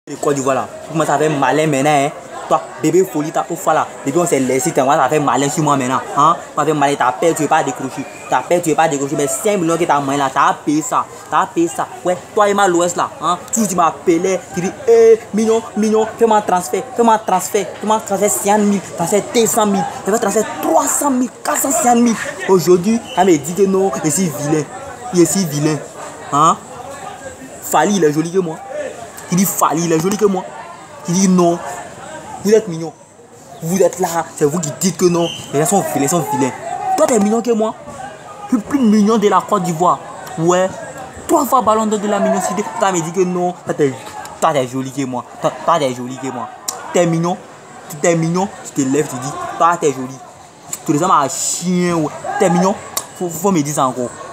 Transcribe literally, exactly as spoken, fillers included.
Le Côte d'Ivoire là, vous commencez à faire malin maintenant, hein. Toi, bébé folie, t'as pour là. Depuis on s'est laissé, tu vas faire malin sur moi maintenant. Hein? Tu vas faire malin, t'as peur, tu ne veux pas décrocher. T'as peur, tu ne veux pas décrocher. Mais cinq millions que t'as main là, t'as payé ça. T'as payé ça. Ouais, toi et ma l'Ouest là. Hein? Tu, tu m'appelais, tu dis, eh, million, million, fais-moi un transfert, fais-moi un transfert, fais-moi un transfert cinquante mille, transfert deux cent mille, fais-moi un transfert trois cent mille, quatre cent cinquante mille. Aujourd'hui, elle me dit que non, il est si vilain. Il est si vilain. Hein? Fali, il est joli que moi. Il dit Fali, il est joli que moi. Il dit non. Vous êtes mignon. Vous êtes là. C'est vous qui dites que non. Les gens sont vilains, ils sont vilains. Toi, t'es mignon que moi. Le plus mignon de la Côte d'Ivoire. Ouais. Trois fois ballon d'or de la mignonité. Toi, me dit que non. Toi, t'es, toi, t'es joli que moi. Toi, toi t'es joli que moi. T'es mignon. Tu t'es mignon. Tu te lèves, tu dis, toi, t'es joli. Tu les as à chien. Ouais. T'es mignon. Faut, faut me dire ça encore.